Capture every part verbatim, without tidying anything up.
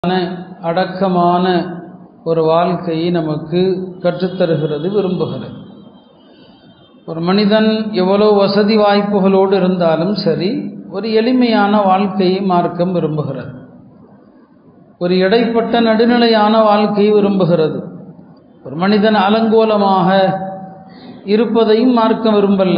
அடக்கமான ஒரு வாழ்க்கையை நமக்கு கற்றுத்தருகிறது, விரும்புகிறது. ஒரு மனிதன் எவ்வளவு வசதி வாய்ப்புகளோடு இருந்தாலும் சரி, ஒரு எளிமையான வாழ்க்கையை மார்க்கம் விரும்புகிறது. ஒரு இடைப்பட்ட நடுநிலையான வாழ்க்கையை விரும்புகிறது. ஒரு மனிதன் அலங்கோலமாக இருப்பதையும் மார்க்கம் விரும்பல்ல.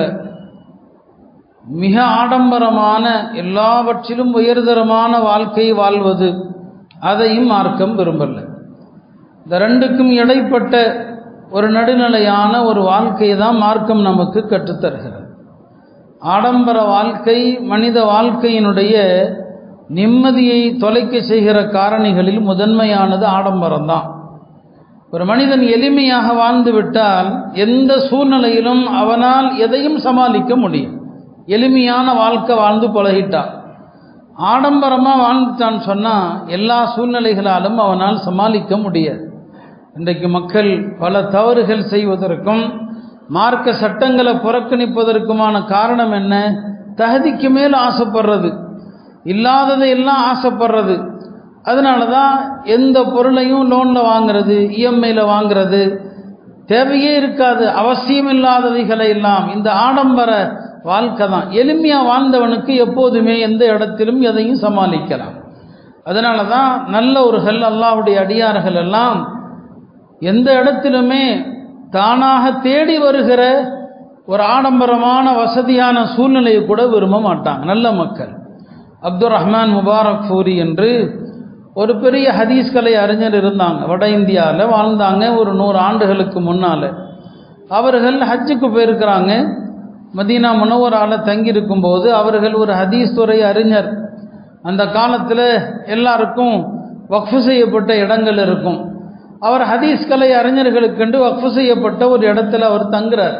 மிக ஆடம்பரமான எல்லாவற்றிலும் உயர்தரமான வாழ்க்கையை வாழ்வது, அதையும் மார்க்கம் விரும்பல்ல. இந்த ரெண்டுக்கும் இடைப்பட்ட ஒரு நடுநிலையான ஒரு வாழ்க்கையை தான் மார்க்கம் நமக்கு கற்றுத்தருகிறது. ஆடம்பர வாழ்க்கை மனித வாழ்க்கையினுடைய நிம்மதியை தொலைக்க செய்கிற காரணிகளில் முதன்மையானது ஆடம்பரம்தான். ஒரு மனிதன் எளிமையாக வாழ்ந்து விட்டால் எந்த சூழ்நிலையிலும் அவனால் எதையும் சமாளிக்க முடியும். எளிமையான வாழ்க்கை வாழ்ந்து பழகிட்டான். ஆடம்பரமாக வாழ்ந்துட்டான்னு சொன்னால் எல்லா சூழ்நிலைகளாலும் அவனால் சமாளிக்க முடியாது. இன்றைக்கு மக்கள் பல தவறுகள் செய்வதற்கும் மார்க்க சட்டங்களை புறக்கணிப்பதற்குமான காரணம் என்ன? தகுதிக்கு மேல் ஆசைப்படுறது, இல்லாததை எல்லாம் ஆசைப்படுறது. அதனால தான் எந்த பொருளையும் லோனில் வாங்கிறது, இஎம்ஐயில் வாங்கிறது, தேவையே இருக்காது, அவசியம் இல்லாதவைகளை எல்லாம். இந்த ஆடம்பர வாழ்க்கை தான். எளிமையாக வாழ்ந்தவனுக்கு எப்போதுமே எந்த இடத்திலும் எதையும் சமாளிக்கலாம். அதனால தான் நல்லவர்கள், அல்லாஹ்வுடைய அடியார்கள் எல்லாம் எந்த இடத்திலுமே தானாக தேடி வருகிற ஒரு ஆடம்பரமான வசதியான சூழ்நிலையை கூட விரும்ப மாட்டாங்க நல்ல மக்கள். அப்துல் ரஹ்மான் முபாரக் ஃபூரி என்று ஒரு பெரிய ஹதீஸ் கலை அறிஞர் இருந்தாங்க. வட இந்தியாவில் வாழ்ந்தாங்க. ஒரு நூறு ஆண்டுகளுக்கு முன்னால் அவர்கள் ஹஜ்ஜுக்கு போயிருக்கிறாங்க. மதீனா முனவரால் தங்கியிருக்கும் போது அவர்கள் ஒரு ஹதீஸ் துறை அறிஞர். அந்த காலத்தில் எல்லாருக்கும் வக்ஃபு செய்யப்பட்ட இடங்கள் இருக்கும். அவர் ஹதீஸ் கலை அறிஞர்களுக்கென்று வக்ஃபு செய்யப்பட்ட ஒரு இடத்துல அவர் தங்குறார்.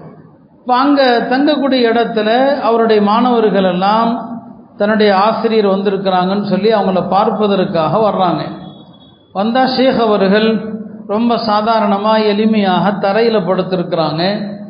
இப்போ அங்கே தங்கக்கூடிய இடத்துல அவருடைய மாணவர்கள் எல்லாம் தன்னுடைய ஆசிரியர் வந்திருக்கிறாங்கன்னு சொல்லி அவங்கள பார்ப்பதற்காக வர்றாங்க. வந்தால் ஷேக் அவர்கள் ரொம்ப சாதாரணமாக எளிமையாக தரையில் படுத்திருக்கிறாங்க.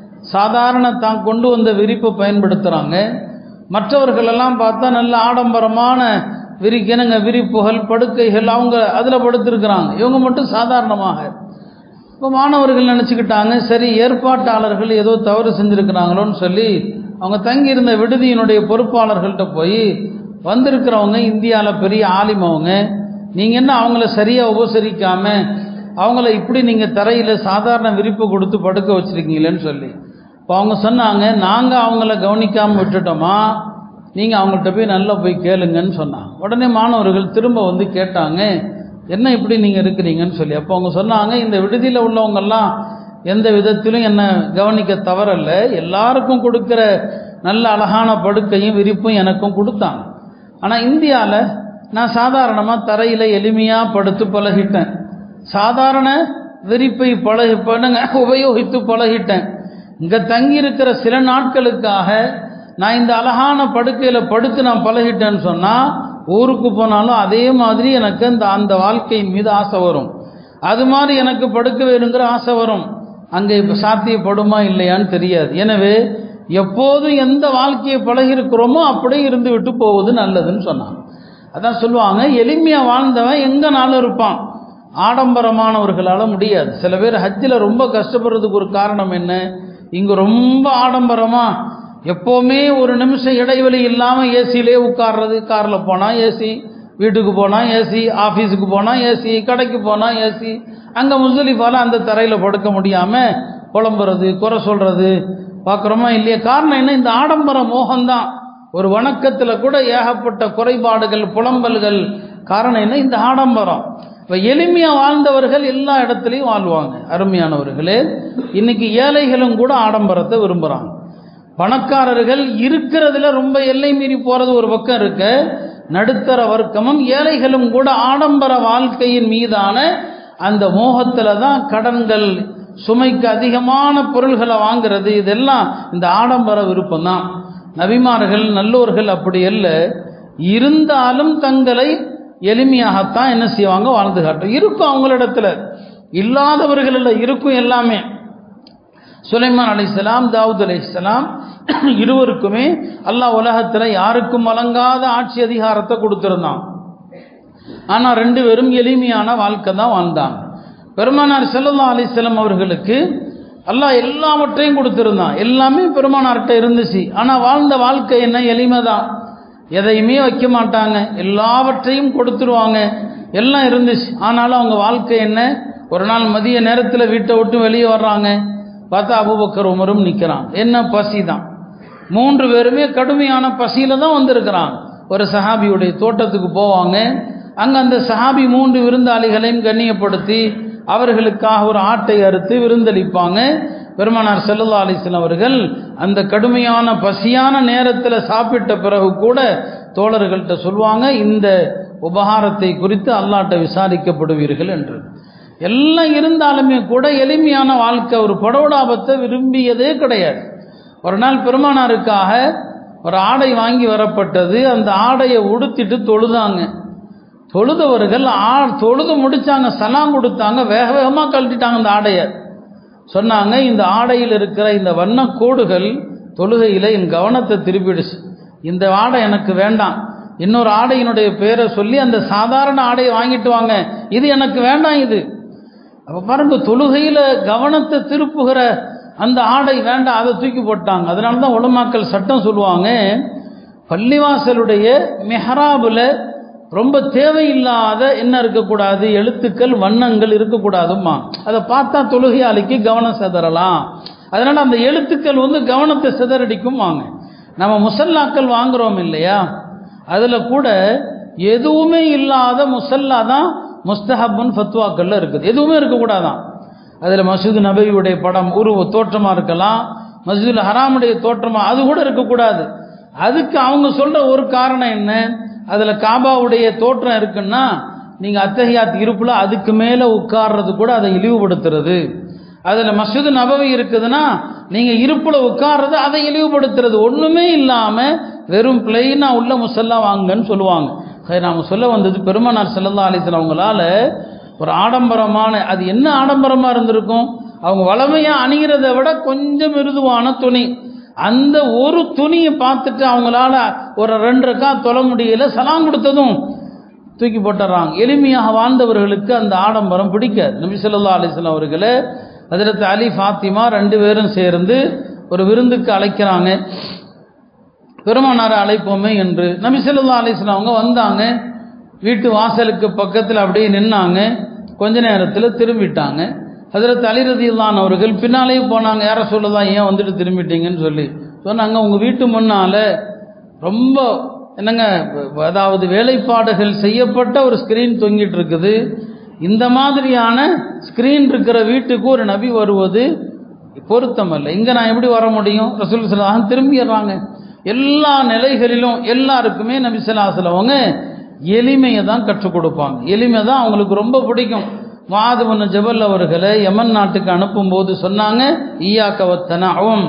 சாதாரண தான் கொண்டு வந்த விரிப்பை பயன்படுத்துகிறாங்க. மற்றவர்களெல்லாம் பார்த்தா நல்ல ஆடம்பரமான விரிக்கணுங்க விரிப்புகள், படுக்கைகள், அவங்க அதில் படுத்திருக்கிறாங்க. இவங்க மட்டும் சாதாரணமாக. இப்போ மாணவர்கள் நினச்சிக்கிட்டாங்க, சரி ஏற்பாட்டாளர்கள் ஏதோ தவறு செஞ்சுருக்கிறாங்களோன்னு சொல்லி அவங்க தங்கியிருந்த விடுதியினுடைய பொறுப்பாளர்கள்ட்ட போய், வந்திருக்கிறவங்க இந்தியாவில் பெரிய ஆலிம், அவங்க நீங்கள் என்ன அவங்கள சரியாக உபசரிக்காமல் அவங்கள இப்படி நீங்கள் தரையில் சாதாரண விரிப்பு கொடுத்து படுக்க வச்சுருக்கீங்களேன்னு சொல்லி. இப்போ அவங்க சொன்னாங்க, நாங்கள் அவங்கள கவனிக்காமல் விட்டுட்டோமா, நீங்கள் அவங்கள்ட்ட போய் நல்லா போய் கேளுங்கன்னு சொன்னாங்க. உடனே மாணவர்கள் திரும்ப வந்து கேட்டாங்க, என்ன இப்படி நீங்கள் இருக்கிறீங்கன்னு சொல்லி. அப்போ அவங்க சொன்னாங்க, இந்த விடுதியில் உள்ளவங்கெல்லாம் எந்த விதத்திலும் என்னை கவனிக்க தவறல்ல, எல்லாருக்கும் கொடுக்குற நல்ல அழகான படுக்கையும் விரிப்பும் எனக்கும் கொடுத்தாங்க. ஆனால் இந்தியாவில் நான் சாதாரணமாக தரையில் எளிமையாக படுத்து பழகிட்டேன், சாதாரண விரிப்பை பழகி பண்ணுங்க உபயோகித்து பழகிட்டேன். இங்கே தங்கியிருக்கிற சில நாட்களுக்காக நான் இந்த அழகான படுக்கையில் படுத்து நான் பழகிட்டேன்னு சொன்னால் ஊருக்கு போனாலும் அதே மாதிரி எனக்கு அந்த அந்த வாழ்க்கையின் மீது ஆசை வரும். அது மாதிரி எனக்கு படுக்க வேணுங்கிற ஆசை வரும். அங்கே இப்போ சாத்தியப்படுமா இல்லையான்னு தெரியாது. எனவே எப்போதும் எந்த வாழ்க்கையை பழகிருக்கிறோமோ அப்படியே இருந்து விட்டு போவது நல்லதுன்னு சொன்னாங்க. அதான் சொல்லுவாங்க, எளிமையாக வாழ்ந்தவன் எங்கே நாளும் இருப்பான், ஆடம்பரமானவர்களால் முடியாது. சில பேர் ஹஜ்ஜில் ரொம்ப கஷ்டப்படுறதுக்கு ஒரு காரணம் என்ன? இங்கே ரொம்ப ஆடம்பரமாக எப்போவுமே ஒரு நிமிஷம் இடைவெளி இல்லாமல் ஏசியிலே உட்கார்றது. காரில் போனால் ஏசி, வீட்டுக்கு போனால் ஏசி, ஆஃபீஸுக்கு போனால் ஏசி, கடைக்கு போனால் ஏசி. அங்கே முஸ்தலிஃபால அந்த தரையில் படுக்க முடியாமல் புலம்புறது, குறை சொல்கிறது பார்க்குறோமா இல்லையா? காரணம் என்ன? இந்த ஆடம்பர மோகம்தான். ஒரு வணக்கத்தில் கூட ஏகப்பட்ட குறைபாடுகள், புலம்பல்கள். காரணம் என்ன? இந்த ஆடம்பரம். இப்போ எளிமையாக வாழ்ந்தவர்கள் எல்லா இடத்துலையும் வாழ்வாங்க. அருமையானவர்களே, இன்னைக்கு ஏழைகளும் கூட ஆடம்பரத்தை விரும்புகிறாங்க. பணக்காரர்கள் இருக்கிறதுல ரொம்ப எல்லை மீறி போகிறது ஒரு பக்கம் இருக்க, நடுத்தர வர்க்கமும் ஏழைகளும் கூட ஆடம்பர வாழ்க்கையின் மீதான அந்த மோகத்தில் தான் கடன்கள், சுமைக்கு அதிகமான பொருள்களை வாங்கிறது, இதெல்லாம் இந்த ஆடம்பர விருப்பம் தான். நபிமார்கள் நல்லோர்கள் அப்படி அல்ல. இருந்தாலும் தங்களை எளிமையாகத்தான் என்ன செய்வாங்க, வாழ்ந்து காட்டும். இருக்கும் அவங்களிடத்துல, இல்லாதவர்களில் இருக்கும் எல்லாமே. சுலைமான் அலைஹிஸ்ஸலாம், தாவூத் அலைஹிஸ்ஸலாம் இருவருக்குமே அல்லாஹ் உலகத்தில் யாருக்கும் வழங்காத ஆட்சி அதிகாரத்தை கொடுத்திருந்தான். ஆனால் ரெண்டு பேரும் எளிமையான வாழ்க்கை தான் வாழ்ந்தாங்க. பெருமானார் ஸல்லல்லாஹு அலைஹி வஸல்லம் அவர்களுக்கு அல்லாஹ் எல்லாவற்றையும் கொடுத்துருந்தான், எல்லாமே பெருமானார்கிட்ட இருந்துச்சு. ஆனால் வாழ்ந்த வாழ்க்கை என்ன? எளிமை தான். எதையுமே வைக்க மாட்டாங்க, எல்லாவற்றையும் கொடுத்துருவாங்க, எல்லாம் இருந்துச்சு. ஆனாலும் அவங்க வாழ்க்கை என்ன? ஒரு நாள் மதிய நேரத்தில் வீட்டை விட்டு வெளியே வர்றாங்க, பார்த்தா அபூபக்கர் உமரும் நிற்கிறான். என்ன? பசி தான். மூன்று பேருமே கடுமையான பசியில தான் வந்திருக்கிறாங்க. ஒரு சஹாபியுடைய தோட்டத்துக்கு போவாங்க. அங்கே அந்த சஹாபி மூன்று விருந்தாளிகளையும் கண்ணியப்படுத்தி அவர்களுக்காக ஒரு ஆட்டை அறுத்து விருந்தளிப்பாங்க. பெருமானார் ஸல்லல்லாஹு அலைஹி வஸல்லம் அவர்கள் அந்த கடுமையான பசியான நேரத்தில் சாப்பிட்ட பிறகு கூட தோழர்கள்ட்ட சொல்லுவாங்க, இந்த உபகாரத்தை குறித்து அல்லாஹ்ட்ட விசாரிக்கப்படுவீர்கள் என்று. எல்லாம் இருந்தாலுமே கூட எளிமையான வாழ்க்கை, ஒரு படோடாபத்தை விரும்பியதே கிடையாது. ஒரு நாள் பெருமானாருக்காக ஒரு ஆடை வாங்கி வரப்பட்டது. அந்த ஆடையை உடுத்திட்டு தொழுதாங்க. தொழுதவர்கள் ஆ தொழுது முடிச்சாங்க, சலாம் கொடுத்தாங்க, வேக வேகமாக கழட்டிட்டாங்க அந்த ஆடையை. சொன்னாங்க, இந்த ஆடையில் இருக்கிற இந்த வண்ணக்கோடுகள் தொழுகையில் என் கவனத்தை திருப்பிடுச்சு, இந்த ஆடை எனக்கு வேண்டாம், இன்னொரு ஆடையினுடைய பேரை சொல்லி அந்த சாதாரண ஆடையை வாங்கிட்டு வாங்க, இது எனக்கு வேண்டாம். இது அப்போ பாருங்க, தொழுகையில் கவனத்தை திருப்புகிற அந்த ஆடை வேண்டாம், அதை தூக்கி போட்டாங்க. அதனால தான் உலமாக்கள் சட்டம் சொல்லுவாங்க, பள்ளிவாசலுடைய மெஹராபில் ரொம்ப தேவையில்லாத என்ன இருக்கக்கூடாது, எழுத்துக்கள் வண்ணங்கள் இருக்கக்கூடாதுமா. அதை பார்த்தா தொழுகையாளிக்கு கவனம் சிதறலாம். அதனால் அந்த எழுத்துக்கள் வந்து கவனத்தை சிதறடிக்கும். வாங்க, நம்ம முசல்லாக்கள் வாங்குறோம் இல்லையா, அதில் கூட எதுவுமே இல்லாத முசல்லா தான் முஸ்தஹப்புன் ஃபத்வாக்கள்ல இருக்குது. எதுவுமே இருக்கக்கூடாதான். அதில் மஸ்ஜித் நபவியுடைய படம் உருவ தோற்றமாக இருக்கலாம், மஸ்ஜிதுல் ஹராமுடைய தோற்றமாக அது கூட இருக்கக்கூடாது. அதுக்கு அவங்க சொல்கிற ஒரு காரணம் என்ன, அதில் காபாவுடைய தோற்றம் இருக்குன்னா நீங்கள் அத்தஹியாத் இருப்பில் அதுக்கு மேலே உட்கார்றது கூட அதை இழிவுபடுத்துறது. அதில் மஸ்ஜித் நபவி இருக்குதுன்னா நீங்கள் இருப்பில் உட்கார்றது அதை இழிவுபடுத்துறது. ஒன்றுமே இல்லாமல் வெறும் பிளெயினாக உள்ள முசல்லா வாங்கன்னு சொல்லுவாங்க. நாம் சொல்ல வந்தது, பெருமானார் ஸல்லல்லாஹு அலைஹி வஸல்லம் அவங்களால ஒரு ஆடம்பரமான, அது என்ன ஆடம்பரமாக இருந்திருக்கும், அவங்க வளமையாக அணிகிறத விட கொஞ்சம் மிருதுவான துணி, அந்த ஒரு துணியை பார்த்துட்டு அவங்களால ஒரு ரெண்டு ரக்கா தொழ முடியல, சலாம் கொடுத்ததும் தூக்கி போட்டுறாங்க. எளிமையாக வாழ்ந்தவர்களுக்கு அந்த ஆடம்பரம் பிடிக்காது. நபி ஸல்லல்லாஹு அலைஹி வஸல்லம் அவர்களே ஹஜ்ரத் அலி ஃபாத்திமா ரெண்டு பேரும் சேர்ந்து ஒரு விருந்துக்கு அழைக்கிறாங்க. பெருமானாரை அழைப்போமே என்று நபி ஸல்லல்லாஹு அலைஹி வஸல்லம் அவங்க வந்தாங்க. வீட்டு வாசலுக்கு பக்கத்தில் அப்படியே நின்னாங்க. கொஞ்ச நேரத்தில் திரும்பிட்டாங்க. ஹஜ்ரத் அலி ரலியல்லாஹு அன்ஹு அவர்கள் பின்னாலேயே போனாங்க. யார சொல்லலாம், ஏன் வந்துட்டு திரும்பிட்டீங்கன்னு சொல்லி சொன்னாங்க. உங்கள் வீட்டு முன்னால் ரொம்ப என்னங்க, அதாவது வேலைப்பாடுகள் செய்யப்பட்ட ஒரு ஸ்க்ரீன் தொங்கிட்டு இருக்குது. இந்த மாதிரியான ஸ்க்ரீன் இருக்கிற வீட்டுக்கு ஒரு நபி வருவது பொருத்தம் இல்லை. இங்கே நான் எப்படி வர முடியும்? ரசூல் ஸல்லல்லாஹு அலைஹி வஸல்லம் திரும்பிடுறாங்க. எல்லா நிலைகளிலும் எல்லாருக்குமே நபி ஸல்லல்லாஹு அலைஹி வஸல்லம் அவங்க எளிமையை தான் கற்றுக் கொடுப்பாங்க. எளிமை தான் அவங்களுக்கு ரொம்ப பிடிக்கும். முஆத் இப்னு ஜபல் அவர்களை யமன் நாட்டுக்கு அனுப்பும்போது சொன்னாங்க, ஈயாக்க வத்தனஉம்,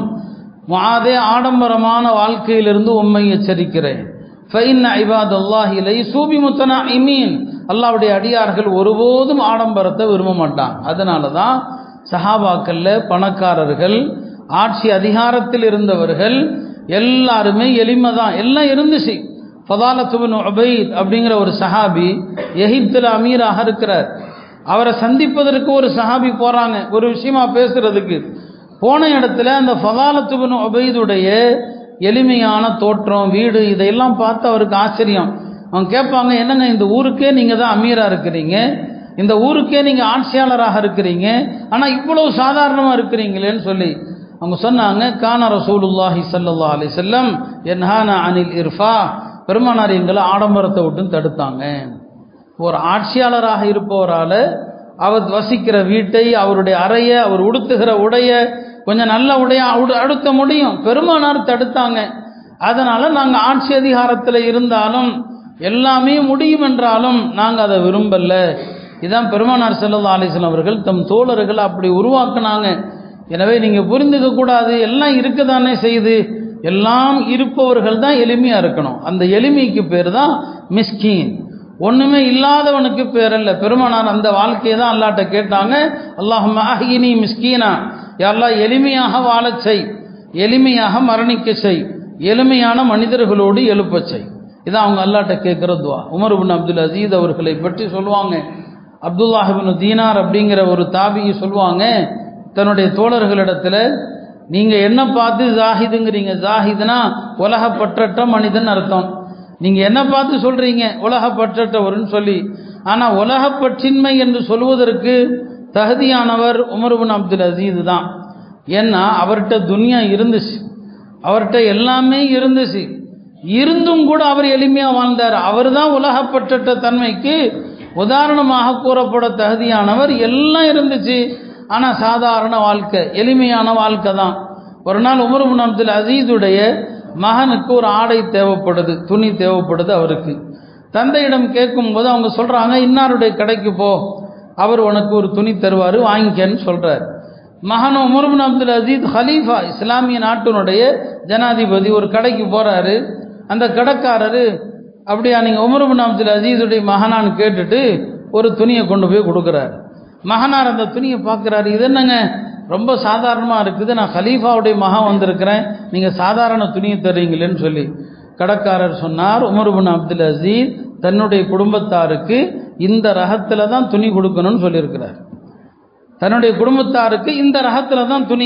முஆதே ஆடம்பரமான வாழ்க்கையிலிருந்து உம்மை எச்சரிக்கிறேன். ஃபைன்ன இபாதல்லாஹி லைஸூ பிமுத்தனஇமீன், அல்லாஹ்வுடைய அடியார்கள் ஒருபோதும் ஆடம்பரத்தை விரும்ப மாட்டாங்க. அதனால தான் சஹாபாக்கள்ல பணக்காரர்கள், ஆட்சி அதிகாரத்தில் இருந்தவர்கள் எல்லாருமே எளிமை தான், எல்லாம் இருந்துச்சு. ஃபதாலத் இப்னு உபைத் அப்படிங்கிற ஒரு சஹாபி எகிப்தில் அமீராக இருக்கிறார். அவரை சந்திப்பதற்கு ஒரு சஹாபி போகிறாங்க, ஒரு விஷயமா பேசுறதுக்கு. போன இடத்துல அந்த ஃபதாலத் இப்னு உபைதுடைய எளிமையான தோற்றம், வீடு, இதையெல்லாம் பார்த்து அவருக்கு ஆச்சரியம். அவங்க கேட்பாங்க, என்னங்க இந்த ஊருக்கே நீங்கள் தான் அமீராக இருக்கிறீங்க, இந்த ஊருக்கே நீங்கள் ஆட்சியாளராக இருக்கிறீங்க, ஆனால் இவ்வளவு சாதாரணமாக இருக்கிறீங்களேன்னு சொல்லி அவங்க சொன்னாங்க, கான ரசூலுல்லாஹி ஸல்லல்லாஹு அலைஹி வஸல்லம் யன்ஹானா அனில் இர்ஃபா, பெருமானார் எங்களை ஆடம்பரத்தை விட்டு தடுத்தாங்க. ஒரு ஆட்சியாளராக இருப்பவரால் அவர் வசிக்கிற வீட்டை, அவருடைய அறையை, அவர் உடுத்துகிற உடைய கொஞ்சம் நல்ல உடைய அடுத்த முடியும், பெருமானார் தடுத்தாங்க. அதனால் நாங்கள் ஆட்சி அதிகாரத்தில் இருந்தாலும் எல்லாமே முடியும் என்றாலும் நாங்கள் அதை விரும்பல. இதான் பெருமானார் ஸல்லல்லாஹு அலைஹி வஸல்லம் அவர்கள் தம் தோழர்கள் அப்படி உருவாக்குனாங்க. எனவே நீங்கள் புரிந்துக்க கூடாது, எல்லாம் இருக்கதானே செய்து, எல்லாம் இருப்பவர்கள் தான் எளிமையாக இருக்கணும். அந்த எளிமைக்கு பேர் தான் மிஸ்கீன், ஒன்றுமே இல்லாதவனுக்கு பேர் அல்ல. பெருமானார் அந்த வாழ்க்கையை தான் அல்லாஹ்ட்ட கேட்டாங்க, அல்லாஹும்ம அஹ்யினி மிஸ்கீனா, யா அல்லாஹ் எளிமையாக வாழச் செய், எளிமையாக மரணிக்க செய், எளிமையான மனிதர்களோடு எழுப்பச் செய். இதான் அவங்க அல்லாட்ட கேட்குற துவா. உமர் இப்னு அப்துல் அசீஸ் அவர்களை பற்றி சொல்லுவாங்க, அப்துல்லாஹ் இப்னு தீனார் அப்படிங்கிற ஒரு தாபியை சொல்லுவாங்க தன்னுடைய தோழர்களிடத்துல, நீங்கள் என்ன பார்த்து ஜாஹிதுங்கிறீங்க? ஜாஹிதுனா உலகப்பற்றற்ற மனிதன் அர்த்தம். நீங்கள் என்ன பார்த்து சொல்கிறீங்க உலகப்பற்றற்றவர்னு சொல்லி? ஆனால் உலகப்பற்றின்மை என்று சொல்வதற்கு தகுதியானவர் உமர் இப்னு அப்துல் அசீஸ் தான். ஏன்னா அவர்கிட்ட துனியா இருந்துச்சு, அவர்கிட்ட எல்லாமே இருந்துச்சு, இருந்தும் கூட அவர் எளிமையாக வாழ்ந்தார். அவர் தான் உலகப்பற்றற்ற தன்மைக்கு உதாரணமாக கூறப்பட தகுதியானவர். எல்லாம் இருந்துச்சு, ஆனால் சாதாரண வாழ்க்கை, எளிமையான வாழ்க்கை தான். ஒரு நாள் உமர் இப்னு அப்துல் அசீஸுடைய மகனுக்கு ஒரு ஆடை தேவைப்படுது, துணி தேவைப்படுது. அவருக்கு தந்தையிடம் கேட்கும்போது அவங்க சொல்கிறாங்க, இன்னாருடைய கடைக்கு போ, அவர் உனக்கு ஒரு துணி தருவார், வாங்கிக்கன்னு சொல்கிறார். மகன் உமர் இப்னு அப்துல் அசீஸ் ஹலீஃபா, இஸ்லாமிய நாட்டினுடைய ஜனாதிபதி, ஒரு கடைக்கு போகிறாரு. அந்த கடைக்காரரு, அப்படியா நீங்கள் உமர் இப்னு அப்துல் அசீஸுடைய மகனான்னு கேட்டுட்டு ஒரு துணியை கொண்டு போய் கொடுக்குறாரு. மகனார் அந்த துணியை பார்க்குறாரு, இது என்னங்க ரொம்ப சாதாரணமாக இருக்குது, நான் ஹலீஃபாவுடைய மகன் வந்திருக்கிறேன், நீங்கள் சாதாரண துணியை தர்றீங்களேன்னு சொல்லி கடைக்காரர் சொன்னார், உமர் இப்னு அப்துல் அசீஸ் தன்னுடைய குடும்பத்தாருக்கு இந்த ரகத்தில் தான் துணி கொடுக்கணும்னு சொல்லியிருக்கிறார். தன்னுடைய குடும்பத்தாருக்கு இந்த ரகத்தில் தான் துணி,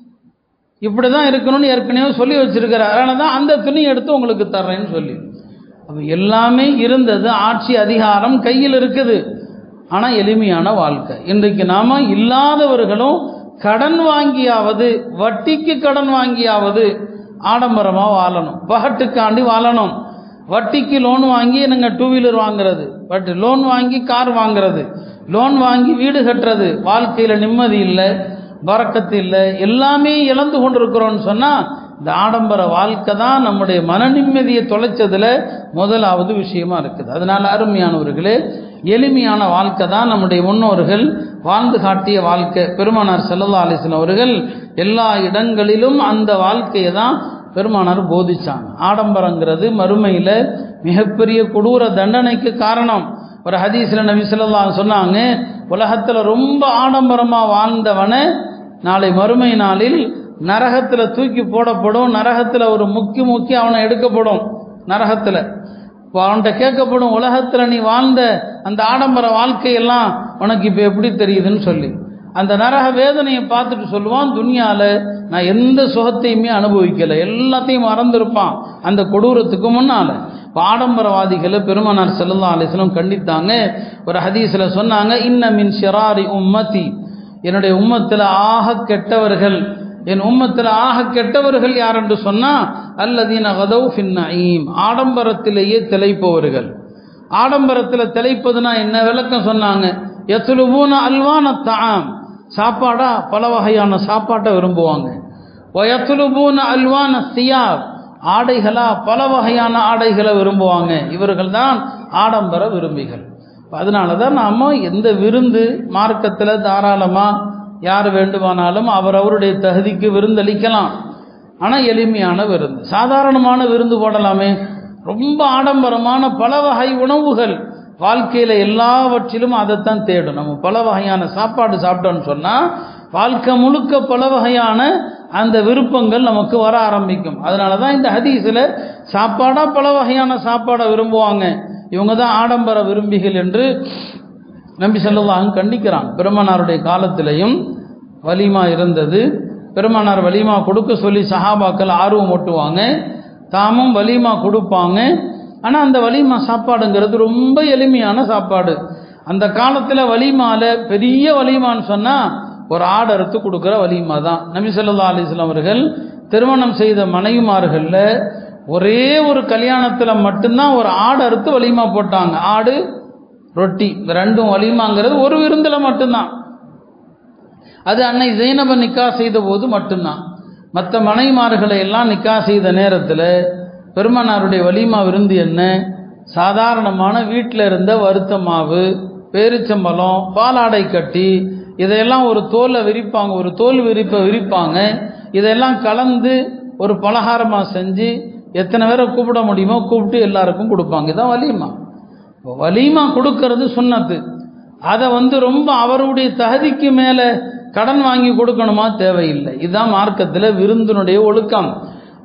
இப்படி தான் இருக்கணும்னு ஏற்கனவே சொல்லி வச்சிருக்கிறார். அதனால தான் அந்த துணி எடுத்து உங்களுக்கு தர்றேன்னு சொல்லி. அப்போ எல்லாமே இருந்தது, ஆட்சி அதிகாரம் கையில் இருக்குது, ஆனால் எளிமையான வாழ்க்கை. இன்றைக்கு நாம் இல்லாதவர்களும் கடன் வாங்கியாவது, வட்டிக்கு கடன் வாங்கியாவது ஆடம்பரமாக வாழணும், பகட்டுக்காண்டி வாழணும். வட்டிக்கு லோன் வாங்கி நீங்கள் டூ வீலர் வாங்கிறது, பட் லோன் வாங்கி கார் வாங்கிறது, லோன் வாங்கி வீடு கட்டுறது, வாழ்க்கையில் நிம்மதி இல்லை, பரக்கத்து இல்லை, எல்லாமே இழந்து கொண்டிருக்கிறோன்னு சொன்னால் இந்த ஆடம்பர வாழ்க்கை தான் நம்முடைய மன நிம்மதியை தொலைச்சதில் முதலாவது விஷயமா இருக்குது. அதனால் அருமையானவர்களே, எளிமையான வாழ்க்கை தான் நம்முடைய முன்னோர்கள் வாழ்ந்து காட்டிய வாழ்க்கை. பெருமானார் ஸல்லல்லாஹு அலைஹி வஸல்லம் அவர்கள் எல்லா இடங்களிலும் அந்த வாழ்க்கையை தான் பெருமானார் போதிச்சாங்க. ஆடம்பரங்கிறது மறுமையில் மிகப்பெரிய கொடூர தண்டனைக்கு காரணம். ஒரு ஹதீஸில் நபி ஸல்லல்லாஹு அலைஹி வஸல்லம் சொன்னாங்க, உலகத்தில் ரொம்ப ஆடம்பரமாக வாழ்ந்தவனை நாளை மறுமை நாளில் நரகத்தில் தூக்கி போடப்படும், நரகத்தில் ஒரு முக்கி முக்கி அவனை எடுக்கப்படும். நரகத்தில் இப்போ அவன்கிட்ட கேட்கப்படும், உலகத்தில் நீ வாழ்ந்த அந்த ஆடம்பர வாழ்க்கையெல்லாம் உனக்கு இப்போ எப்படி தெரியுதுன்னு சொல்லி அந்த நரக வேதனையை பார்த்துட்டு சொல்லுவான், துனியாவில் நான் எந்த சுகத்தையுமே அனுபவிக்கலை, எல்லாத்தையும் மறந்துருப்பான் அந்த கொடூரத்துக்கு முன்னால். இப்போ ஆடம்பரவாதிகளை பெருமானார் ஸல்லல்லாஹு அலைஹி வஸல்லம் கண்டித்தாங்க. ஒரு ஹதீஸில் சொன்னாங்க, இன்ன மின் ஷிராரி உம்மதி, என்னுடைய உம்மத்தில் ஆக கெட்டவர்கள், என் உம்மத்தில் ஆக கெட்டவர்கள் யார் என்று சொன்னால் அல்லதீன கதவ் ஃபின் நஈம், ஆடம்பரத்திலேயே திளைப்பவர்கள். ஆடம்பரத்தில் திளைப்பதுனா என்ன விளக்கம் சொன்னாங்க, யத்லுபூன அல்வான தஆம், சாப்பாடா பல வகையான சாப்பாட்டை விரும்புவாங்க. வயத்லுபூன அல்வான சியாப், ஆடைகளா பல வகையான ஆடைகளை விரும்புவாங்க. இவர்கள் தான் ஆடம்பர விரும்பிகள். அதனால தான் நாம் எந்த விருந்து மார்க்கத்தில் தாராளமாக யார் வேண்டுமானாலும் அவர் அவருடைய தகுதிக்கு விருந்தளிக்கலாம். ஆனால் எளிமையான விருந்து, சாதாரணமான விருந்து போடலாமே. ரொம்ப ஆடம்பரமான பல வகை உணவுகள் வாழ்க்கையில் எல்லாவற்றிலும் அதைத்தான் தேடும். நம்ம பல வகையான சாப்பாடு சாப்பிட்டோன்னு சொன்னால் வாழ்க்கை முழுக்க பல வகையான அந்த விருப்பங்கள் நமக்கு வர ஆரம்பிக்கும். அதனால தான் இந்த ஹதீஸில் சாப்பாடாக பல வகையான சாப்பாடை விரும்புவாங்க, இவங்க தான் ஆடம்பர விரும்பிகள் என்று நபி ஸல்லல்லாஹு அலைஹி வஸல்லம் கண்டிக்கிறான். பெருமானாருடைய காலத்திலையும் வலிமா இருந்தது. பெருமானார் வலிமா கொடுக்க சொல்லி சஹாபாக்கள் ஆர்வம் ஓட்டுவாங்க, தாமும் வலிமா கொடுப்பாங்க. ஆனால் அந்த வலிமா சாப்பாடுங்கிறது ரொம்ப எளிமையான சாப்பாடு. அந்த காலத்தில் வலிமால பெரிய வலிமான்னு சொன்னால் ஒரு ஆடு அறுத்து கொடுக்குற வலிமா தான். நபி ஸல்லல்லாஹு அலைஹி வஸல்லம் அவர்கள் திருமணம் செய்த மனைவிமார்களில் ஒரே ஒரு கல்யாணத்தில் மட்டும்தான் ஒரு ஆடு அறுத்து வலிமா போட்டாங்க. ஆடு ரொட்டி, இந்த ரெண்டும் வலிமாங்கிறது ஒரு விருந்தில் மட்டும்தான். அது அன்னை ஜெய்னபை நிக்கா செய்த போது மட்டும்தான். மற்ற மனைவிமார்களை எல்லாம் நிக்கா செய்த நேரத்தில் பெருமானாருடைய வலிமா விருந்து என்ன, சாதாரணமான வீட்டில் இருந்த வறுத்த மாவு, பேரிச்சம்பழம், பாலாடை கட்டி, இதையெல்லாம் ஒரு தோலை விரிப்பாங்க, ஒரு தோல் விரிப்பை விரிப்பாங்க, இதெல்லாம் கலந்து ஒரு பலகாரமாக செஞ்சு எத்தனை பேரை கூப்பிட முடியுமோ கூப்பிட்டு எல்லாருக்கும் கொடுப்பாங்க. இதுதான் வலிமா. வலிமா கொடுக்கறது சுன்னத்து. அதை வந்து ரொம்ப அவருடைய தகுதிக்கு மேலே கடன் வாங்கி கொடுக்கணுமா, தேவையில்லை. இதுதான் மார்க்கத்தில் விருந்தினுடைய ஒழுக்கம்.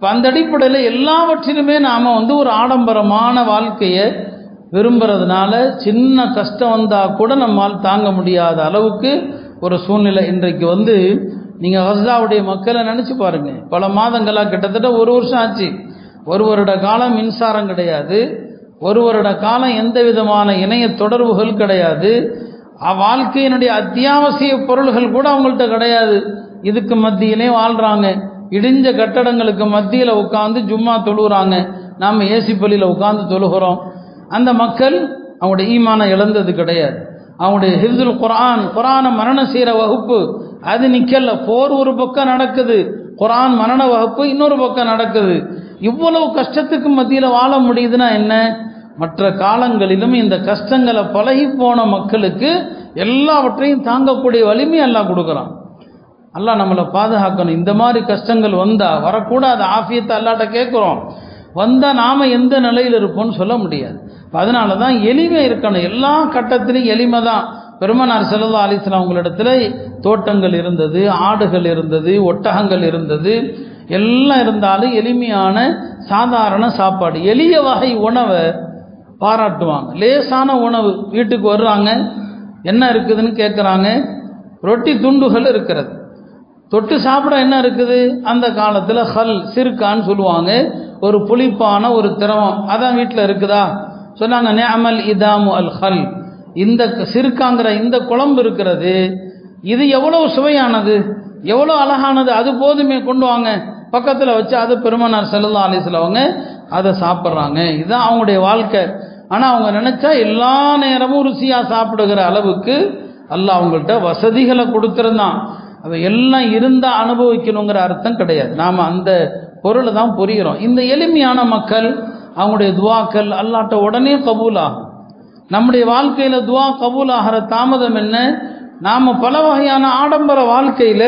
இப்போ அந்த அடிப்படையில் எல்லாவற்றிலுமே நாம் வந்து ஒரு ஆடம்பரமான வாழ்க்கையை விரும்புறதுனால சின்ன கஷ்டம் வந்தால் கூட நம்மால் தாங்க முடியாத அளவுக்கு ஒரு சூழ்நிலை இன்றைக்கு வந்து நீங்கள் கஸ்ஸாவுடைய மக்களை நினச்சி பாருங்கள். பல மாதங்களாக கிட்டத்தட்ட ஒரு வருஷம் ஆச்சு. ஒரு வருட காலம் மின்சாரம் கிடையாது, ஒரு வருட காலம் எந்த விதமான இணைய தொடர்புகள் கிடையாது, வாழ்க்கையினுடைய அத்தியாவசிய பொருள்கள் கூட அவங்கள்ட்ட கிடையாது. இதுக்கு மத்தியிலே வாழ்கிறாங்க. இடிஞ்ச கட்டடங்களுக்கு மத்தியில் உட்காந்து ஜும்மா தொழுகிறாங்க. நாம் ஏசி பள்ளியில் உட்காந்து தொழுகிறோம். அந்த மக்கள் அவங்களுடைய ஈமானை இழந்தது கிடையாது. அவங்களுடைய ஹிஃப்துல் குர்ஆன், குர்ஆனை மரணம் செய்கிற வகுப்பு அது நிற்கல. போர் ஒரு பக்கம் நடக்குது, குர்ஆன் மரண வகுப்பு இன்னொரு பக்கம் நடக்குது. இவ்வளவு கஷ்டத்துக்கு மத்தியில் வாழ முடியுதுன்னா என்ன? மற்ற காலங்களிலும் இந்த கஷ்டங்களை பழகி போன மக்களுக்கு எல்லாவற்றையும் தாங்கக்கூடிய வலிமை அல்லாஹ் கொடுக்குறான். அல்லாஹ் நம்மளை பாதுகாக்கணும். இந்த மாதிரி கஷ்டங்கள் வந்தால் வரக்கூடாது, ஆஃபியத்தை அல்லாட்ட கேட்குறோம். வந்தால் நாம் எந்த நிலையில் இருப்போம்னு சொல்ல முடியாது. அதனால தான் எளிமை இருக்கணும். எல்லா கட்டத்திலையும் எளிமை தான். பெருமானார் ஸல்லல்லாஹு அலைஹி வஸல்லம் அவங்களிடத்தில் தோட்டங்கள் இருந்தது, ஆடுகள் இருந்தது, ஒட்டகங்கள் இருந்தது, எல்லாம் இருந்தாலும் எளிமையான சாதாரண சாப்பாடு, எளிய வகை உணவை பாராட்டுவாங்க. லேசான உணவு. வீட்டுக்கு வர்றாங்க, என்ன இருக்குதுன்னு கேட்குறாங்க. ரொட்டி துண்டுகள் இருக்கிறது, தொட்டு சாப்பிட என்ன இருக்குது? அந்த காலத்தில் ஹல் சிறுக்கான்னு சொல்லுவாங்க, ஒரு புளிப்பான ஒரு திரவம், அதான் வீட்டில் இருக்குதா? சொன்னாங்க நிஅமல் இதாமு அல் ஹல், இந்த சிறுக்காங்கிற இந்த குழம்பு இருக்கிறது, இது எவ்வளோ சுவையானது, எவ்வளோ அழகானது, அது போதுமே, கொண்டு வாங்க. பக்கத்தில் வச்சு அது பெருமானார் ஸல்லல்லாஹு அலைஹி வஸல்லம் அவங்க அதை சாப்பிட்றாங்க. இதுதான் அவங்களுடைய வாழ்க்கை. ஆனால் அவங்க நினச்சா எல்லா நேரமும் ருசியாக சாப்பிடுகிற அளவுக்கு அல்லாஹ் அவங்கள்ட்ட வசதிகளை கொடுத்துருந்தான். அவ எல்லாம் இருந்தால் அனுபவிக்கணுங்கிற அர்த்தம் கிடையாது. நாம் அந்த பொருளை தான் புரிகிறோம். இந்த எளிமையான மக்கள் அவங்களுடைய துவாக்கள் அல்லாஹ்ட்ட உடனே கபூல் ஆகும். நம்முடைய வாழ்க்கையில் துவா கபூல் ஆகிற தாமதம் என்ன? நாம் பல வகையான ஆடம்பர வாழ்க்கையில்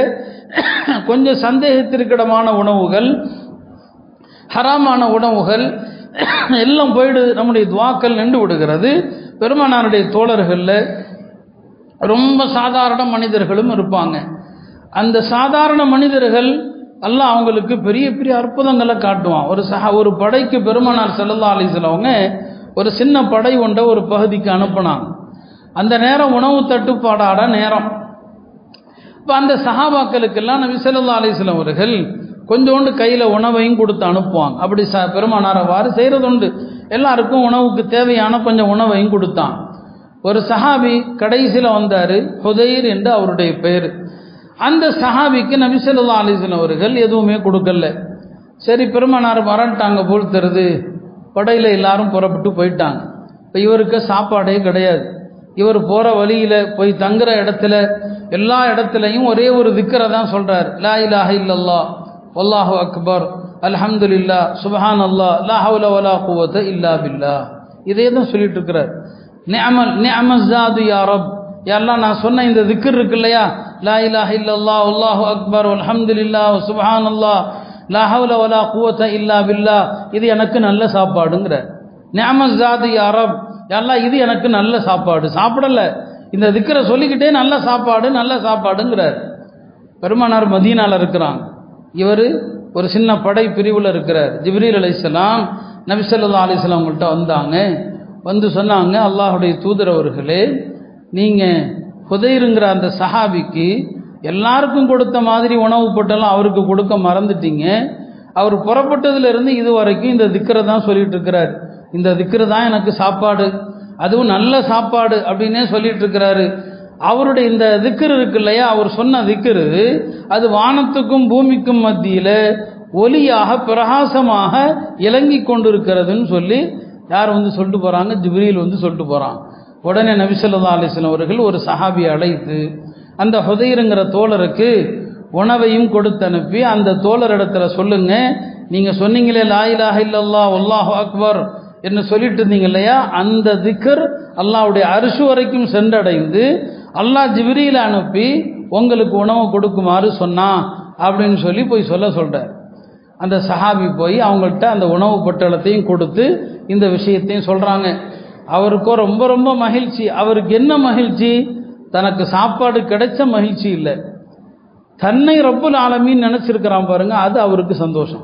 கொஞ்சம் சந்தேகத்திற்கிடமான உணவுகள், ஹராமான உணவுகள் எல்லாம் போயிடு, நம்முடைய துவாக்கள் நின்று விடுகிறது. பெருமானாருடைய தோழர்களில் ரொம்ப சாதாரண மனிதர்களும் இருப்பாங்க. அந்த சாதாரண மனிதர்கள் அல்லாஹ் அவங்களுக்கு பெரிய பெரிய அற்புதங்களை காட்டுவான். ஒரு சஹா ஒரு படைக்கு பெருமானார் ஸல்லல்லாஹு அலைஹி வஸல்லம் அவங்க ஒரு சின்ன படை ஒன்றை ஒரு பகுதிக்கு அனுப்புனாங்க. அந்த நேரம் உணவு தட்டுப்பாடாட நேரம். இப்போ அந்த சஹாபாக்களுக்கெல்லாம் நபி ஸல்லல்லாஹு அலைஹி வஸல்லம் அவர்கள் கொஞ்சோண்டு கையில் உணவையும் கொடுத்து அனுப்புவாங்க. அப்படி ச பெருமானார் அவ்வாறு செய்கிறதுண்டு. எல்லாருக்கும் உணவுக்கு தேவையான கொஞ்சம் உணவையும் கொடுத்தான். ஒரு சஹாபி கடைசியில் வந்தார், ஹுதைர் என்று அவருடைய பெயர். அந்த சஹாபிக்கு நபி ஸல்லல்லாஹு அலைஹி வஸல்லம் அவர்கள் எதுவுமே கொடுக்கல. சரி, பெருமானார் மறந்துட்டாங்க போல் தருது, படையில் எல்லாரும் புறப்பட்டு போயிட்டாங்க. இப்போ இவருக்கு சாப்பாடே கிடையாது. இவர் போகிற வழியில் போய் தங்குற இடத்துல எல்லா இடத்துலையும் ஒரே ஒரு திக்கரை தான் சொல்கிறார். லா இலாஹ இல்லல்லாஹ் வல்லாஹு அக்பர் அல்ஹம்துலில்லாஹ் சுப்ஹானல்லாஹ் லா ஹவ்ல வலா குவத்த இல்லா பில்லாஹ். இதே தான் சொல்லிட்டு இருக்கிறார். நிஅமல் நிஅமஸ் ஸாது யா ரப், யல்லாஹ் நான் சொன்ன இந்த திக்ர் இருக்கு இல்லையா, லா இலாஹ இல்லல்லாஹ் வல்லாஹு அக்பர் அல்ஹம்துலில்லாஹ் சுப்ஹானல்லாஹ் லா ஹவ்ல வலா குவத்த இல்லா பில்லாஹ், இது எனக்கு நல்ல சாப்பாடுங்கிற. நிஅமஸ் ஸாது யா ரப், யல்லாஹ் இது எனக்கு நல்ல சாப்பாடு. சாப்பிடல, இந்த திக்ரை சொல்லிக்கிட்டே நல்ல சாப்பாடு நல்ல சாப்பாடுங்கிறார். பெருமானார் மதீனாவில் இருக்கிறாங்க. இவர் ஒரு சின்ன படை பிரிவில் இருக்கிறார். ஜிப்ரீல் அலைஹிஸ்ஸலாம் நபி ஸல்லல்லாஹு அலைஹி வஸல்லம் அவங்கள்ட்ட வந்தாங்க. வந்து சொன்னாங்க, அல்லாஹுடைய தூதர் அவர்களே, நீங்கள் ஹுதைருங்கிற அந்த சஹாபிக்கு எல்லாருக்கும் கொடுத்த மாதிரி உணவு பொட்டெல்லாம் அவருக்கு கொடுக்க மறந்துட்டீங்க. அவர் புறப்பட்டதுலேருந்து இது வரைக்கும் இந்த திக்கரை தான் சொல்லிட்டு இருக்கிறார். இந்த திக்ரு தான் எனக்கு சாப்பாடு, அதுவும் நல்ல சாப்பாடு அப்படின்னே சொல்லிட்டு இருக்கிறாரு. அவருடைய இந்த திக்ரு இருக்கு இல்லையா, அவர் சொன்ன திக்ரு அது வானத்துக்கும் பூமிக்கும் மத்தியில் ஒளியாக பிரகாசமாக இலங்கி கொண்டு இருக்கிறதுன்னு சொல்லி யார் வந்து சொல்லிட்டு போகிறாங்க? ஜிப்ரீல் வந்து சொல்லிட்டு போகிறாங்க. உடனே நபி ஸல்லல்லாஹு அலைஹி வஸல்லம் அவர்கள் ஒரு சஹாபியை அழைத்து அந்த ஹுதைருங்கிற தோழருக்கு உணவையும் கொடுத்து அனுப்பி, அந்த தோழரிடத்துல சொல்லுங்க, நீங்கள் சொன்னீங்களே லா இலாஹ இல்லல்லாஹ் வல்லாஹு அக்பர் என்று சொல்லிட்டு இருந்தீங்க இல்லையா, அந்த திக்ர் அல்லாஹ்வுடைய அர்ஷ் வரைக்கும் சென்றடைந்து அல்லாஹ் ஜிப்ரீல் அனுப்பி உங்களுக்கு உணவு கொடுக்குமாறு சொன்னா அப்படின்னு சொல்லி போய் சொல்ல சொல்கிறார். அந்த சஹாபி போய் அவங்கள்ட்ட அந்த உணவு பொட்டலத்தையும் கொடுத்து இந்த விஷயத்தையும் சொல்கிறாங்க. அவருக்கோ ரொம்ப ரொம்ப மகிழ்ச்சி. அவருக்கு என்ன மகிழ்ச்சி? தனக்கு சாப்பாடு கிடைச்ச மகிழ்ச்சி இல்லை, தன்னை ரப்புல் ஆலமீன் நினச்சிருக்கிறான் பாருங்க, அது அவருக்கு சந்தோஷம்.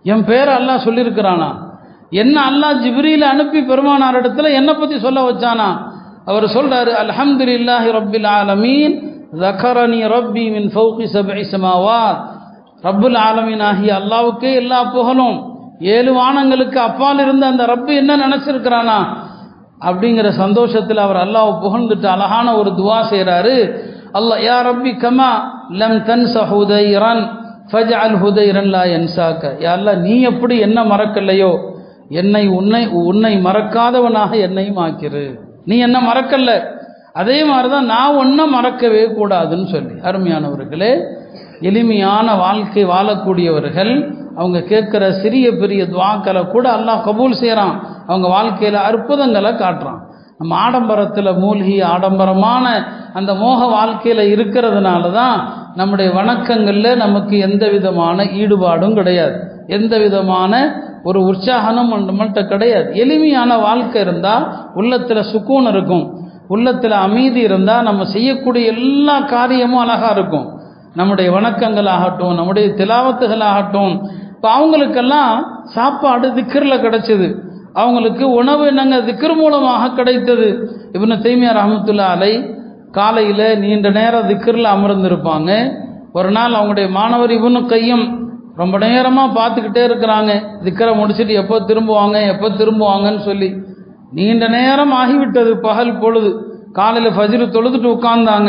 என் பேரை அல்லாஹ் சொல்லியிருக்கிறானா? என்ன அல்லாஹ் ஜிப்ரீல் அனுப்பி பெருமானார் இடத்துல என்னை பற்றி சொல்ல வச்சானா? அவர் சொல்றாரு, அல்ஹம்துலில்லாஹி ரப்பில் ஆலமீன் ஸக்கரனி ரப்பி மின் ஃபௌகி சப்இ ஸமாவாத். ரப்புல் ஆலமீன் ஆகிய அல்லாஹ்வுக்கே எல்லா புகழும், ஏழு வானங்களுக்கு அப்பால் இருந்த அந்த ரப்பு என்ன நினைச்சிருக்கிறானா அப்படிங்கிற சந்தோஷத்தில் அவர் அல்லாஹ் புகழ்ந்துட்டு அழகான ஒரு துவா செய்கிறாரு. அல்லாஹ் யா ரப்பி கமா லம் தன்ஸ ஹுதைரன் ஃபஜ்அல் ஹுதைரன் லா யன்சாக. யா அல்லாஹ், நீ எப்படி என்ன மறக்கலையோ என்னை உன்னை உன்னை மறக்காதவனாக என்னையும் ஆக்கிரு. நீ என்ன மறக்கல, அதே மாதிரி தான் நான் ஒன்றை மறக்கவே கூடாதுன்னு சொல்லி. அருமையானவர்களே, எளிமையான வாழ்க்கை வாழக்கூடியவர்கள் அவங்க கேட்குற சிறிய பெரிய துவாக்களை கூட அல்லாஹ் கபூல் செய்கிறான். அவங்க வாழ்க்கையில் அற்புதங்களை காட்டுறான். நம்ம ஆடம்பரத்தில் மூழ்கி ஆடம்பரமான அந்த மோக வாழ்க்கையில் இருக்கிறதுனால தான் நம்முடைய வணக்கங்களில் நமக்கு எந்த விதமான ஈடுபாடும் கிடையாது, எந்த விதமான ஒரு உற்சாகமும் நம்மள்கிட்ட கிடையாது. எளிமையான வாழ்க்கை இருந்தால் உள்ளத்தில் சுக்கூன் இருக்கும், உள்ளத்தில் அமைதி இருந்தால் நம்ம செய்யக்கூடிய எல்லா காரியமும் அழகாக இருக்கும். நம்முடைய வணக்கங்கள் ஆகட்டும், நம்முடைய திலாவத்துகள் ஆகட்டும். இப்போ அவங்களுக்கெல்லாம் சாப்பாடு திக்ரில் கிடைச்சது, அவங்களுக்கு உணவு என்னங்க திக்ர் மூலமாக கிடைத்தது. இப்னு தைமியா ரஹ்மத்துல்லாஹி அலைஹி காலையில் நீண்ட நேரம் திக்ரில் அமர்ந்திருப்பாங்க. ஒரு நாள் அவங்களுடைய மாணவர் இப்னு கையும் ரொம்ப நேரமாக பார்த்துக்கிட்டே இருக்கிறாங்க, திக்ரை முடிச்சுட்டு எப்போ திரும்புவாங்க எப்போ திரும்புவாங்கன்னு சொல்லி. நீண்ட நேரம் ஆகிவிட்டது, பகல் பொழுது. காலையில் ஃபஜ்ர் தொழுதுட்டு உட்கார்ந்தாங்க.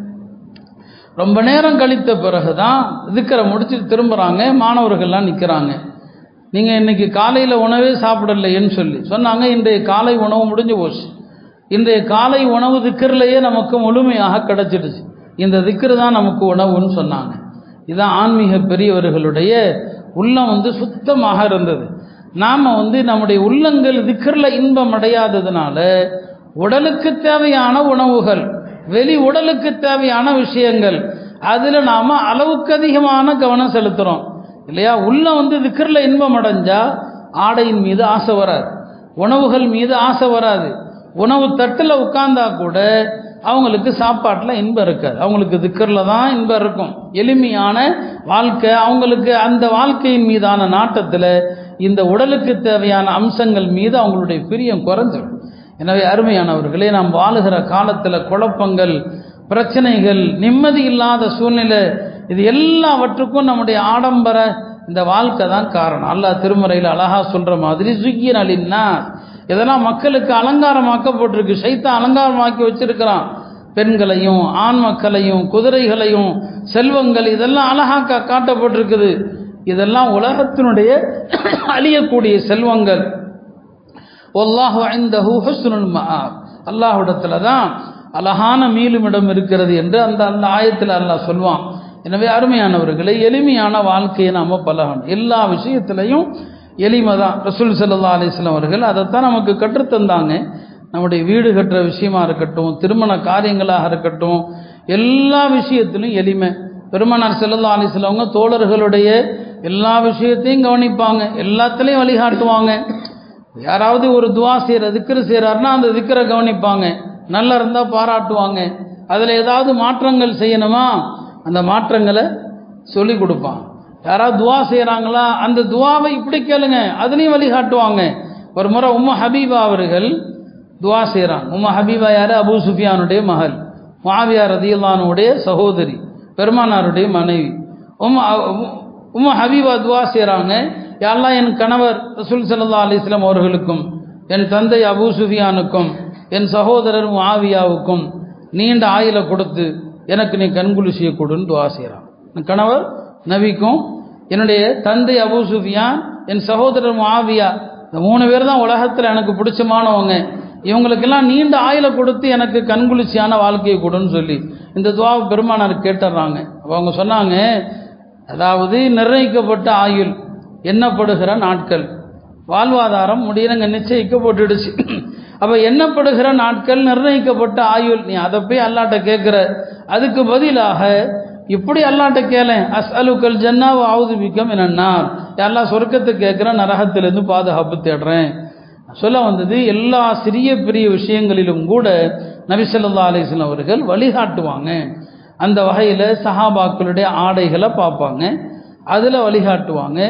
ரொம்ப நேரம் கழித்த பிறகுதான் திக்ரை முடிச்சுட்டு திரும்புகிறாங்க. மாணவர்கள்லாம் நிற்கிறாங்க. நீங்கள் இன்னைக்கு காலையில் உணவே சாப்பிடலையேன்னு சொல்லி சொன்னாங்க. இன்றைய காலை உணவு முடிஞ்சு போச்சு. இன்றைய காலை உணவு திக்ரிலேயே நமக்கு முழுமையாக கிடைச்சிடுச்சு. இந்த திக்ரு தான் நமக்கு உணவுன்னு சொன்னாங்க. இதுதான் ஆன்மீக பெரியவர்களுடைய உள்ளம் வந்து சுத்தமாக இருந்தது. நாம் வந்து நம்முடைய உள்ளங்கள் திக்ரில் இன்பம் அடையாததுனால உடலுக்கு தேவையான உணவுகள், வெளி உடலுக்கு தேவையான விஷயங்கள், அதில் நாம் அளவுக்கு அதிகமான கவனம் செலுத்துகிறோம் இல்லையா? உள்ள வந்து திக்ரில் இன்பம் அடைஞ்சா ஆடையின் மீது ஆசை வராது, உணவுகள் மீது ஆசை வராது. உணவு தட்டில் உட்கார்ந்தா கூட அவங்களுக்கு சாப்பாட்டில் இன்பம் இருக்காது, அவங்களுக்கு திக்ரில் தான் இன்பம் இருக்கும். எளிமையான வாழ்க்கை அவங்களுக்கு, அந்த வாழ்க்கையின் மீதான நாட்டத்தில் இந்த உடலுக்கு தேவையான அம்சங்கள் மீது அவங்களுடைய பிரியம் குறைஞ்சிடும். எனவே அருமையானவர்களே, நாம் வாழுகிற காலத்தில் குழப்பங்கள், பிரச்சனைகள், நிம்மதி இல்லாத சூழ்நிலை, இது எல்லாவற்றுக்கும் நம்முடைய ஆடம்பர இந்த வாழ்க்கை தான் காரணம். அல்லாஹ் திருமறையில் அழகா சொல்ற மாதிரி சுக்கியன் அலின்னா, இதெல்லாம் மக்களுக்கு அலங்காரமாக்கப்பட்டிருக்கு. ஷைத்தான் அலங்காரமாக்கி வச்சிருக்கிறான். பெண்களையும் ஆண் மக்களையும் குதிரைகளையும் செல்வங்கள் இதெல்லாம் அழகாக காட்டப்பட்டிருக்குது. இதெல்லாம் உலகத்தினுடைய அழியக்கூடிய செல்வங்கள். வல்லாஹு இன்தஹு ஹுஸ்னுல் மஆப், அல்லாஹ்விடத்துல தான் அழகான மீளுமிடம் இருக்கிறது என்று அந்த அந்த ஆயத்தில் அல்லாஹ் சொல்வான். எனவே அருமையானவர்களை, எளிமையான வாழ்க்கையை நாம் பழகணும். எல்லா விஷயத்திலையும் எளிமை தான். ரசூல் ஸல்லல்லாஹு அலைஹி வஸல்லம் அவர்கள் அதைத்தான் நமக்கு கற்றுத்தந்தாங்க. நம்முடைய வீடு கட்டுற விஷயமா இருக்கட்டும், திருமண காரியங்களாக இருக்கட்டும், எல்லா விஷயத்திலும் எளிமை. பெருமானார் ஸல்லல்லாஹு அலைஹி வஸல்லம் அவங்க தோழர்களுடைய எல்லா விஷயத்தையும் கவனிப்பாங்க, எல்லாத்துலேயும் வழிகாட்டுவாங்க. யாராவது ஒரு துவா செய்கிற திக்ரு செய்கிறாருன்னா அந்த திக்ரை கவனிப்பாங்க, நல்லா இருந்தால் பாராட்டுவாங்க. அதில் ஏதாவது மாற்றங்கள் செய்யணுமா அந்த மாற்றங்களை சொல்லி கொடுப்பாங்க. யாராவது துவா செய்கிறாங்களா அந்த துவாவை இப்படி கேளுங்க, அதுலேயும் வழிகாட்டுவாங்க. ஒரு முறை உம்மு ஹபீபா அவர்கள் துவா செய்கிறாங்க. உம்மு ஹபீபா யார்? அபூ சுஃபியானுடைய மகள், முஆவியா ரலியல்லாஹு அன்ஹுடைய சகோதரி, பெருமானாருடைய மனைவி. உம்மு உம்மு ஹபீபா துவா செய்கிறாங்க, யா அல்லாஹ், என் கணவர் ரசூல் ஸல்லல்லாஹு அலைஹி வஸல்லம் அவர்களுக்கும், என் தந்தை அபூ சுஃபியானுக்கும், என் சகோதரர் முஆவியாவுக்கும் நீண்ட ஆயுளை கொடுத்து எனக்கு நீ கண்குளிர்ச்சியை கொடுன்னு துவா செய்கிறான். என் கணவர் நபிக்கும், என்னுடைய தந்தை அபூ சுஃபியான், என் சகோதரர் முஆவியா, இந்த மூணு பேர் தான் உலகத்தில் எனக்கு பிடிச்சமானவங்க. இவங்களுக்கெல்லாம் நீண்ட ஆயுளை கொடுத்து எனக்கு கண்குளிர்ச்சியான வாழ்க்கையை கொடுன்னு சொல்லி இந்த துவாவை பெருமானார் கேட்டுறாங்க. அவங்க சொன்னாங்க, அதாவது நிர்ணயிக்கப்பட்ட ஆயுள், எண்ணப்படுகிற நாட்கள், வாழ்வாதாரம் முடியறங்க நிச்சயிக்கப்பட்டுடுச்சு. அப்போ எண்ணப்படுகிற நாட்கள், நிர்ணயிக்கப்பட்ட ஆயுள், நீ அதை போய் அல்லாட்ட கேட்குற, அதுக்கு பதிலாக இப்படி அல்லாட்ட கேளேன், அஸ்அலுக்கல் ஜன்னா வ அஊது பிக மினன் நார், அல்லாஹ் சொர்க்கத்தை கேட்குறேன், நரகத்திலிருந்து பாதுகாப்பு தேடுறேன். சொல்ல வந்தது, எல்லா சிறிய பெரிய விஷயங்களிலும் கூட நபி ஸல்லல்லாஹு அலைஹி வஸல்லம் அவர்கள் வழிகாட்டுவாங்க. அந்த வகையில் சஹாபாக்களுடைய ஆடைகளை பார்ப்பாங்க, அதில் வழிகாட்டுவாங்க.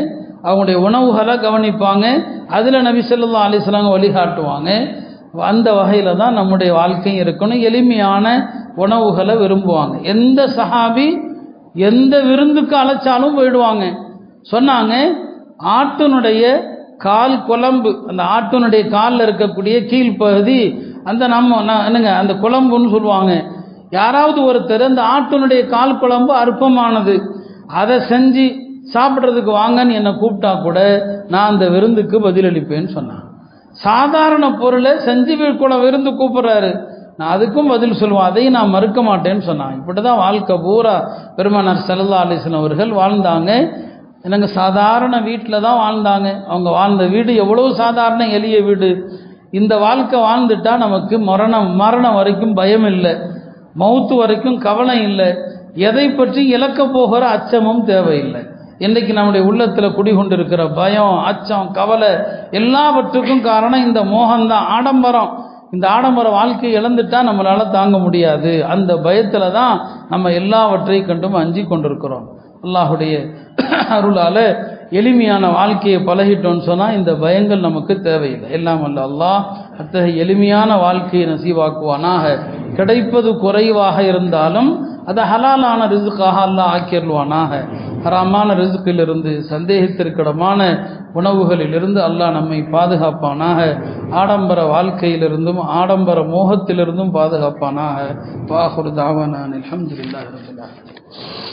அவங்களுடைய உணவுகளை கவனிப்பாங்க. அதில் நபி ஸல்லல்லாஹு அலைஹி வஸல்லம் வழிகாட்டுவாங்க. அந்த வகையில் தான் நம்முடைய வாழ்க்கையும் இருக்கணும். எளிமையான உணவுகளை விரும்புவாங்க. எந்த சஹாபி எந்த விருந்துக்கு அழைச்சாலும் போயிடுவாங்க. சொன்னாங்க, ஆட்டினுடைய கால் குழம்பு, அந்த ஆட்டினுடைய காலில் இருக்கக்கூடிய கீழ்ப்பகுதி, அந்த நம்ம என்னங்க அந்த குழம்புன்னு சொல்லுவாங்க. யாராவது ஒருத்தர் அந்த ஆட்டினுடைய கால் குழம்பு அற்பமானது, அதை செஞ்சு சாப்பிட்றதுக்கு வாங்கன்னு என்னை கூப்பிட்டா கூட நான் அந்த விருந்துக்கு பதிலளிப்பேன்னு சொன்னான். சாதாரண பொருளை செஞ்சு கூட விருந்து கூப்பிட்றாரு, நான் அதுக்கும் பதில் சொல்லுவேன், அதையும் நான் மறுக்க மாட்டேன்னு சொன்னான். இப்படி தான் வாழ்க்கை பூரா பெருமானார் ஸல்லல்லாஹு அலைஹி வஸல்லம் அவர்கள் வாழ்ந்தாங்க. எனக்கு சாதாரண வீட்டில் தான் வாழ்ந்தாங்க. அவங்க வாழ்ந்த வீடு எவ்வளோ சாதாரண எளிய வீடு. இந்த வாழ்க்கை வாழ்ந்துட்டா நமக்கு மரணம் மரணம் வரைக்கும் பயம் இல்லை, மௌத்து வரைக்கும் கவலை இல்லை, எதை பற்றி இழக்க போகிற அச்சமும் தேவையில்லை. இன்றைக்கு நம்முடைய உள்ளத்தில் குடிகொண்டிருக்கிற பயம், அச்சம், கவலை எல்லாவற்றுக்கும் காரணம் இந்த மோகம்தான், ஆடம்பரம். இந்த ஆடம்பர வாழ்க்கையை இழந்துட்டா நம்மளால் தாங்க முடியாது. அந்த பயத்தில் தான் நம்ம எல்லாவற்றையும் கண்டும் அஞ்சி கொண்டிருக்கிறோம். அல்லாஹுடைய அருளால் எளிமையான வாழ்க்கையை பழகிட்டோன்னு சொன்னால் இந்த பயங்கள் நமக்கு தேவையில்லை. எல்லாம் அல்ல அல்லாஹ் அத்தகைய எளிமையான வாழ்க்கையை நசீவாக்குவானாக. கிடைப்பது குறைவாக இருந்தாலும் அதை ஹலாலான ரிசுக்காக அல்லாஹ் ஆக்கிடுவானாக. ஹராமான ரிசுக்கிலிருந்து, சந்தேகத்திற்கிடமான உணவுகளிலிருந்து அல்லாஹ் நம்மை பாதுகாப்பானாக. ஆடம்பர வாழ்க்கையிலிருந்தும் ஆடம்பர மோகத்திலிருந்தும் பாதுகாப்பானாக. வாஹிரு தாவானா அல்ஹம்துலில்லாஹி ரப்பில் ஆலமீன்.